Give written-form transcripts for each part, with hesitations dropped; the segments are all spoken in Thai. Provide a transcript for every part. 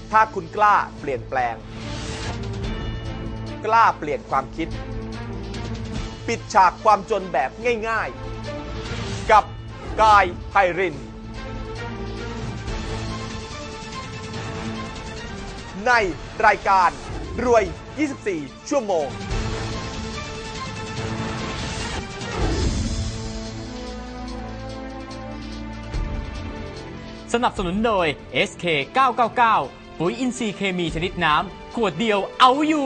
ถ้าคุณกล้าเปลี่ยนแปลงกล้าเปลี่ยนความคิดปิดฉากความจนแบบง่ายๆกับกายไพรินทร์ในรายการรวย 24 ชั่วโมงสนับสนุนโดย SK 999ปุ๋ยอินทรีย์เคมีชนิดน้ำขวดเดียวเอาอยู่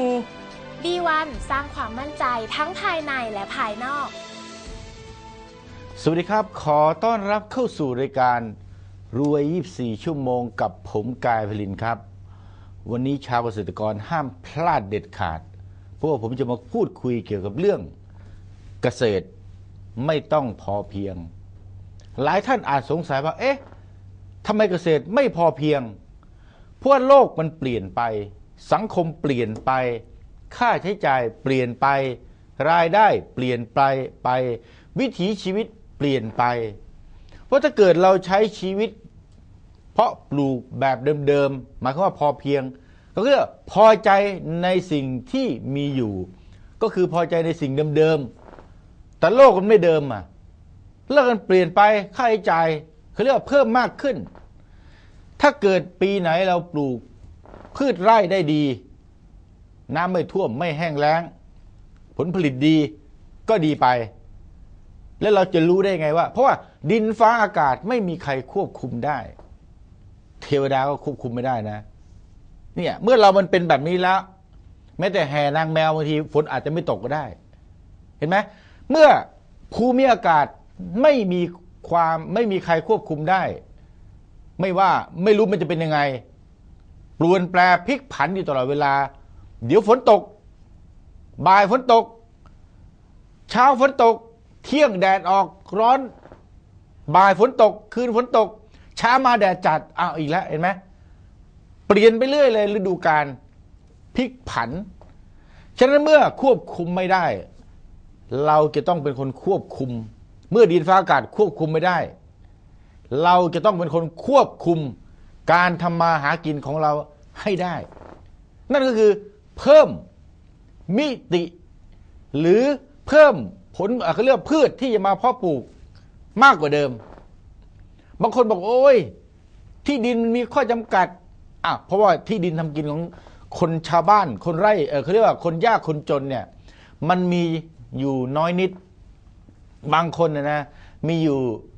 B1 สร้างความมั่นใจทั้งภายในและภายนอกสวัสดีครับขอต้อนรับเข้าสู่รายการรวย 24 ชั่วโมงกับผมกายไพรินทร์ครับวันนี้ชาวเกษตรกรห้ามพลาดเด็ดขาดเพราะว่าผมจะมาพูดคุยเกี่ยวกับเรื่องเกษตรไม่ต้องพอเพียงหลายท่านอาจสงสัยว่าเอ๊ะทำไมเกษตรไม่พอเพียงเพราะว่าโลกมันเปลี่ยนไปสังคมเปลี่ยนไปค่าใช้จ่ายเปลี่ยนไปรายได้เปลี่ยนไปวิถีชีวิตเปลี่ยนไปเพราะถ้าเกิดเราใช้ชีวิตเพราะปลูกแบบเดิมๆหมายความว่าพอเพียงก็คือพอใจในสิ่งที่มีอยู่ก็คือพอใจในสิ่งเดิมๆแต่โลกมันไม่เดิมโลกมันเปลี่ยนไปค่าใช้จ่ายเขาเรียกว่าเพิ่มมากขึ้นถ้าเกิดปีไหนเราปลูกพืชไร่ได้ดีน้ำไม่ท่วมไม่แห้งแล้งผลผลิตดีก็ดีไปแล้วเราจะรู้ได้ไงว่าเพราะว่าดินฟ้าอากาศไม่มีใครควบคุมได้เทวดาก็ควบคุมไม่ได้นะเนี่ยเมื่อเรามันเป็นแบบนี้แล้วแม้แต่แห่นางแมวบางทีฝนอาจจะไม่ตกก็ได้เห็นไหมเมื่อภูมิอากาศไม่มีใครควบคุมได้ไม่ว่าไม่รู้มันจะเป็นยังไงเปลี่ยนแปลพลิกผันอยู่ตลอดเวลาเดี๋ยวฝนตกบ่ายฝนตกเช้าฝนตกเที่ยงแดดออกร้อนบ่ายฝนตกคืนฝนตกเช้ามาแดดจัดอ้าวอีกแล้วเห็นไหมเปลี่ยนไปเรื่อยเลยฤดูกาลพลิกผันฉะนั้นเมื่อควบคุมไม่ได้เราจะต้องเป็นคนควบคุมเมื่อดินฟ้าอากาศควบคุมไม่ได้เราจะต้องเป็นคนควบคุมการทำมาหากินของเราให้ได้นั่นก็คือเพิ่มมิติหรือเพิ่มผลเขาเรียกพืชที่จะมาเพาะปลูกมากกว่าเดิมบางคนบอกโอ้ยที่ดินมีข้อจำกัดเพราะว่าที่ดินทำกินของคนชาวบ้านคนไร่เขาเรียกว่าคนยากคนจนเนี่ยมันมีอยู่น้อยนิดบางคนนะมีอยู่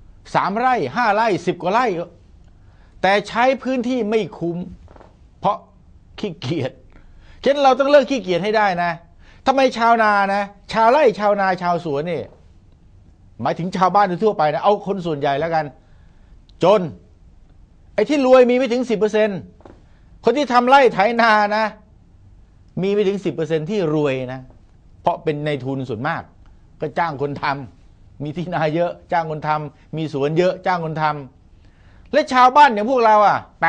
3 ไร่5 ไร่10 กว่าไร่แต่ใช้พื้นที่ไม่คุ้มเพราะขี้เกียจฉะนั้นเราต้องเลิกขี้เกียจให้ได้นะทำไมชาวนานะชาวไร่ชาวนาชาวสวนนี่หมายถึงชาวบ้านทั่วไปนะเอาคนส่วนใหญ่แล้วกันจนไอ้ที่รวยมีไม่ถึง 10% คนที่ทำไร่ไถนานะมีไม่ถึง 10% ที่รวยนะเพราะเป็นในทุนส่วนมากก็จ้างคนทำมีที่นาเยอะจ้างคนทำมีสวนเยอะจ้างคนทำและชาวบ้านอย่างพวกเรา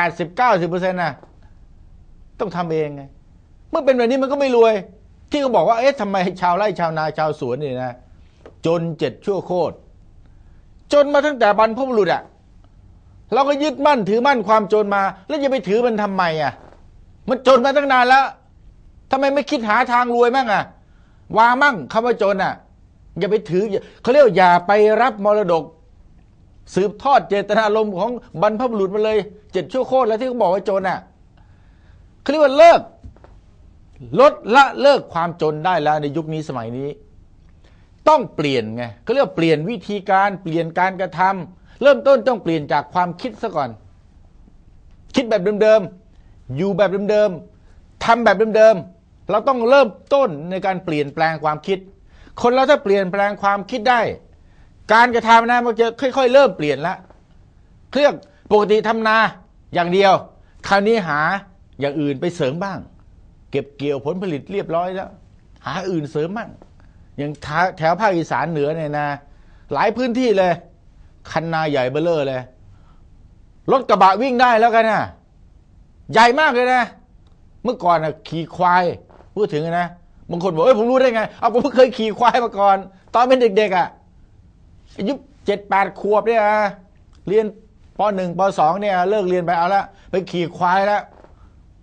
80-90% นะต้องทำเองไงเมื่อเป็นแบบนี้มันก็ไม่รวยที่เขาบอกว่าเอ๊ะทำไมชาวไร่ชาวนาชาวสวนนี่นะจน7 ชั่วโคตรจนมาตั้งแต่บรรพบุรุษเราก็ยึดมั่นถือมั่นความจนมาแล้วจะไปถือมันทำไมมันจนมาตั้งนานแล้วทำไมไม่คิดหาทางรวยมั่งวางมั่งคำว่าจนอย่าไปถือเขาเรียกอย่าไปรับมรดกสืบทอดเจตนารมณ์ของบรรพบุรุษมาเลย7 ชั่วโคตรแล้วที่เขาบอกว่าจนเขาเรียกว่าเลิกลดละเลิกความจนได้แล้วในยุคนี้สมัยนี้ต้องเปลี่ยนไงเขาเรียกเปลี่ยนวิธีการเปลี่ยนการกระทำเริ่มต้นต้องเปลี่ยนจากความคิดซะก่อนคิดแบบเดิมๆอยู่แบบเดิมๆทำแบบเดิมๆเราต้องเริ่มต้นในการเปลี่ยนแปลงความคิดคนเราถ้าเปลี่ยนแปลงความคิดได้การกระทำนะมันจะค่อยๆเริ่มเปลี่ยนละเครื่องปกติทำนาอย่างเดียวคราวนี้หาอย่างอื่นไปเสริมบ้างเก็บเกี่ยวผลผลิตเรียบร้อยแล้วหาอื่นเสริมบ้างอย่างแถวภาคอีสานเหนือเนี่ยนะหลายพื้นที่เลยคันนาใหญ่เบ้อเร่อเลยรถกระบะวิ่งได้แล้วกันใหญ่มากเลยนะเมื่อก่อนขี่ควายพูดถึงนะบางคนบอกผมรู้ได้ไงผมเพิ่งเคยขี่ควายมาก่อนตอนเป็นเด็กอายุ7-8 ขวบเนี่ยเรียนป.1 ป.2เนี่ยเลิกเรียนไปเอาละไปขี่ควายแล้ว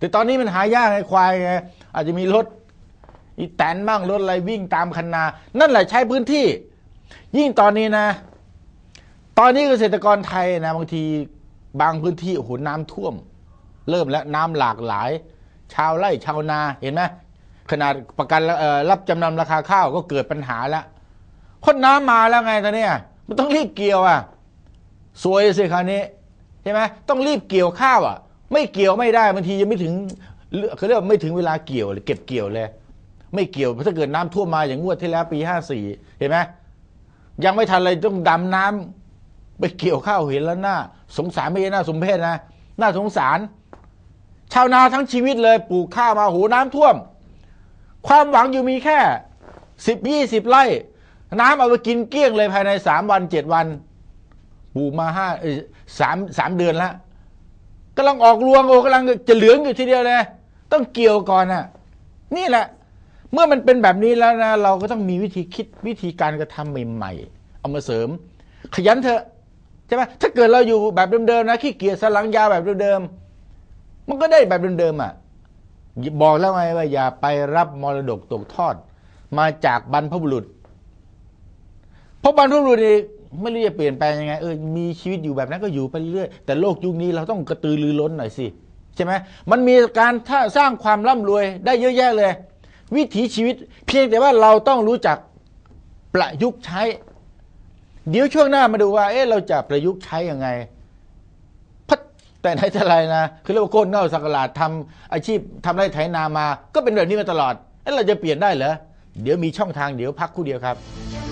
แต่ตอนนี้มันหายากไอ้ควายไงอาจจะมีรถอีแตนบ้างรถอะไรวิ่งตามคันนานั่นแหละใช้พื้นที่ยิ่งตอนนี้นะตอนนี้เกษตรกรไทยนะบางทีบางพื้นที่โอ้โหน้ำท่วมเริ่มแล้วน้ำหลากหลายชาวไร่ชาวนาเห็นไหมขนาดประกันรับจำนำราคาข้าวก็เกิดปัญหาแล้วเพราะน้ำมาแล้วไงตอนนี้มันต้องรีบเกี่ยวอ่ะสวยสิคราวนี้ใช่ไหมต้องรีบเกี่ยวข้าวอ่ะไม่เกี่ยวไม่ได้บางทียังไม่ถึงเขาเรียกว่าไม่ถึงเวลาเกี่ยวเลยเก็บเกี่ยวเลยไม่เกี่ยวเพราะถ้าเกิดน้ำท่วมมาอย่างงวดที่แล้วปี54เห็นไหมยังไม่ทันเลยต้องดำน้ำไปเกี่ยวข้าวเห็นแล้วน่าสงสารไม่ใช่น่าสมเพชนะน่าสงสารชาวนาทั้งชีวิตเลยปลูกข้าวมาโหน้ำท่วมความหวังอยู่มีแค่10-20 ไร่น้ำเอาไปกินเกลี้ยงเลยภายใน3 วัน 7 วันปลูกมา3 เดือนแล้วกำลังออกรวงโอกำลังจะเหลืองอยู่ทีเดียวเลยต้องเกี่ยวก่อนน่ะนี่แหละเมื่อมันเป็นแบบนี้แล้วนะเราก็ต้องมีวิธีคิดวิธีการกระทำใหม่ๆเอามาเสริมขยันเถอะใช่ไหมถ้าเกิดเราอยู่แบบเดิมๆนะขี้เกียจสลังยาวแบบเดิมๆมันก็ได้แบบเดิมๆอ่ะบอกแล้วไงว่าอย่าไปรับมรดกตกทอดมาจากบรรพบุรุษเพราะบรรพบุรุษนี่ไม่รู้จะเปลี่ยนแปลงยังไงมีชีวิตอยู่แบบนั้นก็อยู่ไปเรื่อยแต่โลกยุคนี้เราต้องกระตือรือร้นหน่อยสิใช่ไหมมันมีการสร้างความร่ำรวยได้เยอะแยะเลยวิถีชีวิตเพียงแต่ว่าเราต้องรู้จักประยุกต์ใช้เดี๋ยวช่วงหน้ามาดูว่าเราจะประยุกต์ใช้ยังไงแต่ไหนแต่ไรนะคือเรียกว่าโค่นเง่าสักหลาดทำอาชีพทำไร่ไถนามาก็เป็นแบบนี้มาตลอดเราจะเปลี่ยนได้เหรอเดี๋ยวมีช่องทางเดี๋ยวพักครู่เดียวครับ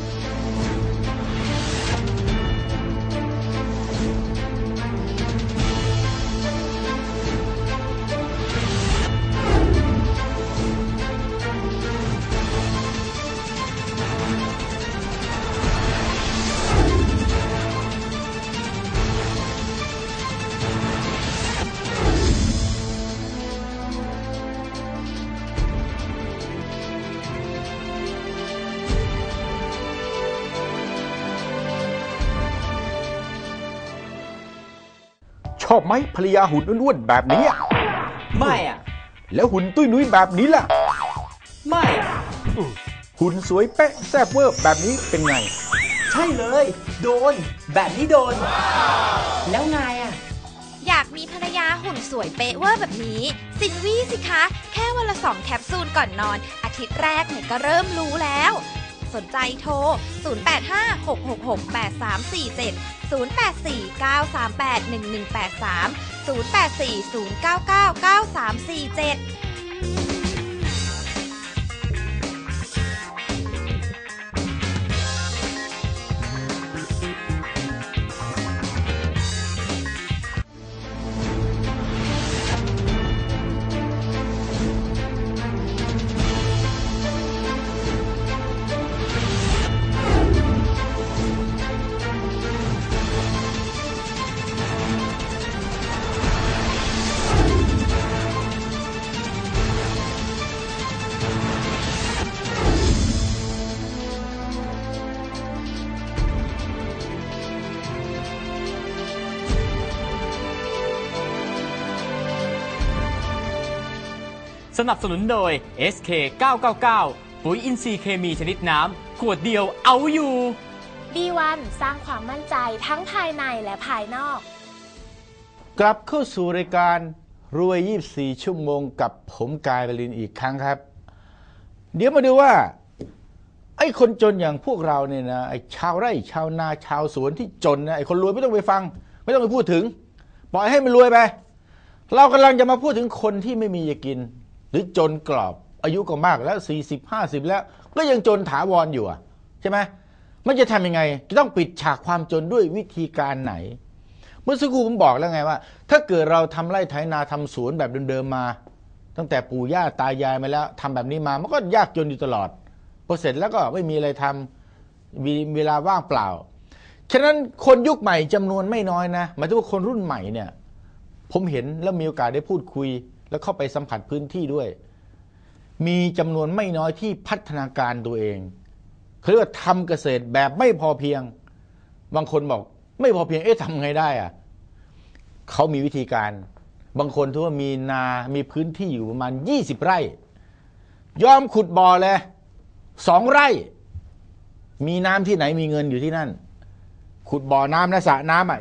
ชอบไหมภรรยาหุ่นอ้วนๆแบบนี้ไม่อ่ะแล้วหุ่นตุ้ยนุ้ยแบบนี้ล่ะไม่หุ่นสวยเป๊ะแซ่บเวอร์แบบนี้เป็นไงใช่เลยโดนแบบนี้โดนแล้วไงอ่ะอยากมีภรรยาหุ่นสวยเป๊ะเวอร์แบบนี้ซินวี่สิคะแค่วันละ2 แคปซูลก่อนนอนอาทิตย์แรกเนี่ยก็เริ่มรู้แล้วสนใจโทร 0856668347 0849381183 0840999347 สนับสนุนโดย SK 999ปุ๋ยอินทรีย์เคมีชนิดน้ำขวดเดียวเอาอยู่ B1 สร้างความมั่นใจทั้งภายในและภายนอกกลับเข้าสู่รายการรวย24 ชั่วโมงกับผมกายบรินอีกครั้งครับเดี๋ยวมาดูว่าไอ้คนจนอย่างพวกเราเนี่ยนะไอ้ชาวไร่ชาวนาชาวสวนที่จนนะไอ้คนรวยไม่ต้องไปฟังไม่ต้องไปพูดถึงปล่อยให้มันรวยไปเรากำลังจะมาพูดถึงคนที่ไม่มีจะกินหรือจนกรอบอายุก็มากแล้ว40-50แล้วก็ยังจนถาวรอยู่ใช่ไหมมันจะทำยังไงจะต้องปิดฉากความจนด้วยวิธีการไหนเมื่อสักครู่ผมบอกแล้วไงว่าถ้าเกิดเราทำไร่ไถนาทำสวนแบบเดิมๆมาตั้งแต่ปู่ย่าตายายมาแล้วทำแบบนี้มามันก็ยากจนอยู่ตลอดพอเสร็จแล้วก็ไม่มีอะไรทำมีเวลาว่างเปล่าฉะนั้นคนยุคใหม่จำนวนไม่น้อยนะหมายถึงว่าคนรุ่นใหม่เนี่ยผมเห็นแล้วมีโอกาสได้พูดคุยแล้วเข้าไปสัมผัสพื้นที่ด้วยมีจำนวนไม่น้อยที่พัฒนาการตัวเองเขาเรียกว่าทำเกษตรแบบไม่พอเพียงบางคนบอกไม่พอเพียงทำไงได้เขามีวิธีการบางคนถือว่ามีนามีพื้นที่อยู่ประมาณ20 ไร่ยอมขุดบ่อเลย2 ไร่มีน้ำที่ไหนมีเงินอยู่ที่นั่นขุดบ่อน้ำนะสระน้ำ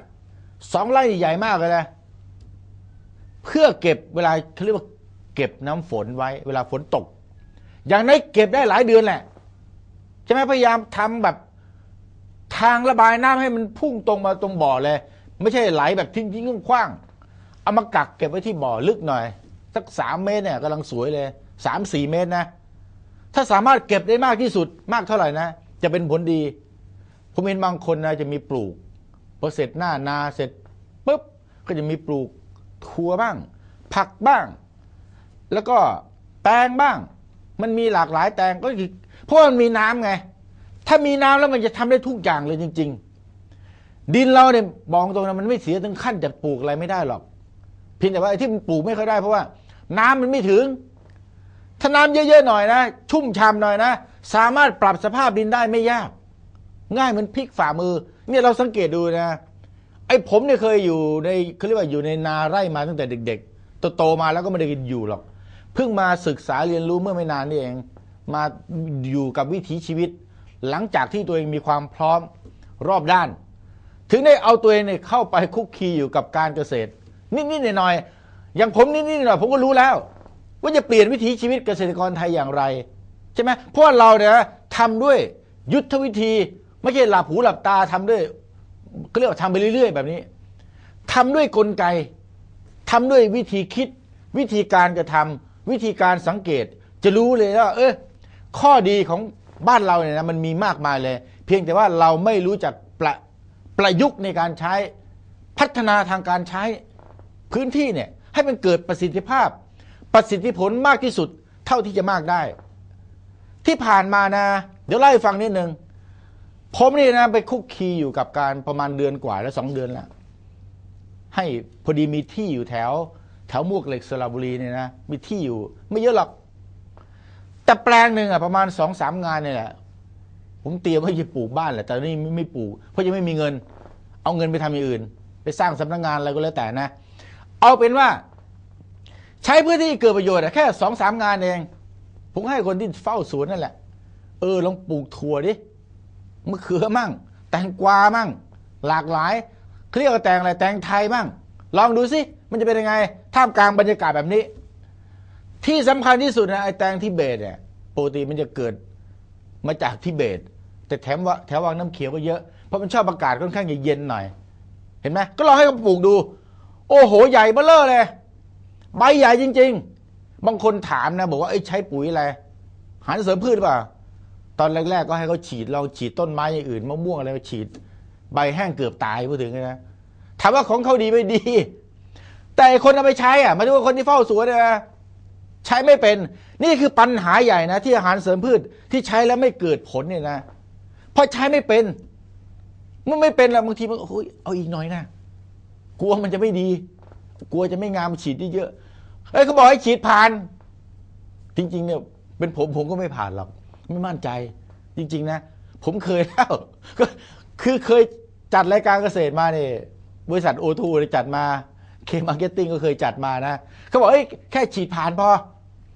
2 ไร่ใหญ่มากเลยนะเพื่อเก็บเวลาเขาเรียกว่าเก็บน้ำฝนไว้เวลาฝนตกอย่างน้อยเก็บได้หลายเดือนแหละใช่ไหมพยายามทำแบบทางระบายน้ำให้มันพุ่งตรงมาตรงบ่อเลยไม่ใช่ไหลแบบทิ้งๆคว้างๆเอามากักเก็บไว้ที่บ่อลึกหน่อยสัก3 เมตรเนี่ยกำลังสวยเลย3-4 เมตรนะถ้าสามารถเก็บได้มากที่สุดมากเท่าไหร่นะจะเป็นผลดีผมเห็นบางคนนะจะมีปลูกพอเสร็จหน้านาเสร็จปุ๊บก็จะมีปลูกถั่วบ้างผักบ้างแล้วก็แตงบ้างมันมีหลากหลายแตงก็คือเพราะมันมีน้ำไงถ้ามีน้ำแล้วมันจะทำได้ทุกอย่างเลยจริงๆดินเราเนี่ยบอกตรงนะมันไม่เสียถึงขั้นจะปลูกอะไรไม่ได้หรอกเพียงแต่ว่าไอ้ที่มันปลูกไม่ค่อยได้เพราะว่าน้ำมันไม่ถึงถ้าน้ำเยอะๆหน่อยนะชุ่มฉ่ำหน่อยนะสามารถปรับสภาพดินได้ไม่ยากง่ายเหมือนพลิกฝ่ามือเนี่ยเราสังเกตดูนะไอ้ผมเนี่ยเคยอยู่ในเขาเรียกว่าอยู่ในนาไร่มาตั้งแต่เด็กๆโตมาแล้วก็ไม่ได้อยู่หรอกเพิ่งมาศึกษาเรียนรู้เมื่อไม่นานนี่เองมาอยู่กับวิถีชีวิตหลังจากที่ตัวเองมีความพร้อมรอบด้านถึงได้เอาตัวเองเนี่ยเข้าไปคุกคีอยู่กับการเกษตรนิดๆหน่อยๆอย่างผมนิดๆหน่อยผมก็รู้แล้วว่าจะเปลี่ยนวิถีชีวิตเกษตรกรไทยอย่างไรใช่ไหมเพราะว่าเราเนี่ยทำด้วยยุทธวิธีไม่ใช่หลับหูหลับตาทำด้วยเขาเรียกว่าทำไปเรื่อยๆแบบนี้ทำด้วยกลไกทำด้วยวิธีคิดวิธีการกระทำวิธีการสังเกตจะรู้เลยว่าข้อดีของบ้านเราเนี่ยนะมันมีมากมายเลยเพียงแต่ว่าเราไม่รู้จักประยุกต์ในการใช้พัฒนาทางการใช้พื้นที่เนี่ยให้มันเกิดประสิทธิภาพประสิทธิผลมากที่สุดเท่าที่จะมากได้ที่ผ่านมานะเดี๋ยวเล่าให้ฟังนิดนึงผมนี่นะไปคุกคีอยู่กับการประมาณเดือนกว่าแล้ว2 เดือนแล้วให้พอดีมีที่อยู่แถวมวกเหล็กสระบุรีเนี่ยนะมีที่อยู่ไม่เยอะหรอกแต่แปลงหนึ่งประมาณ2-3 งานเนี่ยแหละผมเตรียมว่าจะปลูกบ้านแหละแต่นี่ไม่ปลูกเพราะยังไม่มีเงินเอาเงินไปทำอย่างอื่นไปสร้างสำนักงานอะไรก็แล้วแต่นะเอาเป็นว่าใช้พื้นที่เกิดประโยชน์แค่2-3 งานเองผมให้คนที่เฝ้าสวนนั่นแหละลองปลูกถั่วดิมะเขือมั่งแตงกวามั่งหลากหลายเรียกว่าแตงอะไรแตงไทยมั่งลองดูสิมันจะเป็นยังไงท่ามกลางบรรยากาศแบบนี้ที่สำคัญที่สุดนะไอ้แตงทิเบตเนี่ยปกติมันจะเกิดมาจากทิเบตแต่แถววังน้ำเขียวก็เยอะเพราะมันชอบอากาศค่อนข้างเย็นหน่อยเห็นไหมก็ลองให้เขาปลูกดูโอ้โหใหญ่เบ้อเร่อเลยใบใหญ่จริงๆบางคนถามนะบอกว่าใช้ปุ๋ยอะไรอาหารเสริมพืชหรือเปล่าตอนแรกๆก็ให้เขาฉีดลองฉีดต้นไม้อย่างอื่นมะม่วงอะไรฉีดใบแห้งเกือบตายพูดถึงนะถามว่าของเขาดีไม่ดีแต่คนเอาไปใช้มาดูว่าคนที่เฝ้าสวนนะใช้ไม่เป็นนี่คือปัญหาใหญ่นะที่อาหารเสริมพืชที่ใช้แล้วไม่เกิดผลเนี่ยนะเพราะใช้ไม่เป็นมันไม่เป็นแล้วบางทีมันเอาอีกหน่อยนะกลัวมันจะไม่ดีกลัวจะไม่งามฉีดเยอะเขาบอกให้ฉีดผ่านจริงๆเนี่ยเป็นผมก็ไม่ผ่านหรอกไม่มั่นใจจริงๆนะผมเคยแล้วก็คือเคยจัดรายการเกษตรมาเนี่ยบริษัทโอทูจัดมาเคมาร์เก็ตติ้งก็เคยจัดมานะเขาบอกแค่ฉีดผ่านพอ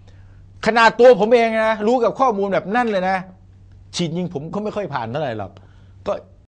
ขนาดตัวผมเองนะรู้กับข้อมูลแบบนั่นเลยนะฉีดยิงผมก็ไม่ค่อยผ่านเท่าไหร่หรอก